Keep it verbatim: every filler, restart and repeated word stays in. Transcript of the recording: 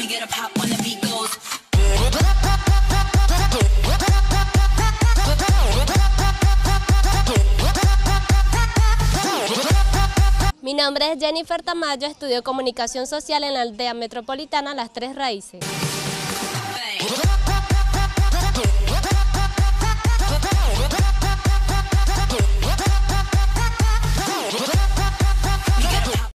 Mi nombre es Jennifer Tamayo, estudio Comunicación Social en la Aldea Metropolitana Las Tres Raíces.